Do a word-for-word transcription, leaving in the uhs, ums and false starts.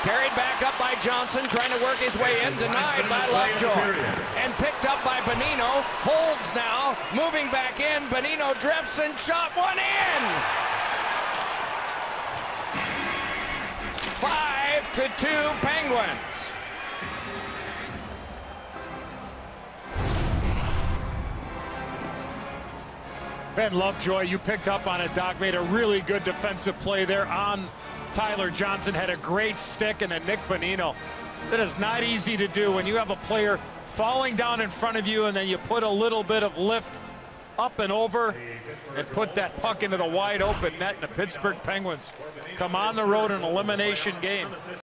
Carried back up by Johnson, trying to work his way in, denied by Lovejoy. And picked up by Bonino, holds now, moving back in, Bonino drifts and shot one in! Five to two Penguins. Ben Lovejoy, you picked up on it, Doc, made a really good defensive play there on Tyler Johnson, had a great stick, and then Nick Bonino. That is not easy to do when you have a player falling down in front of you and then you put a little bit of lift up and over and put that puck into the wide open net, and the Pittsburgh Penguins come on the road in an elimination game.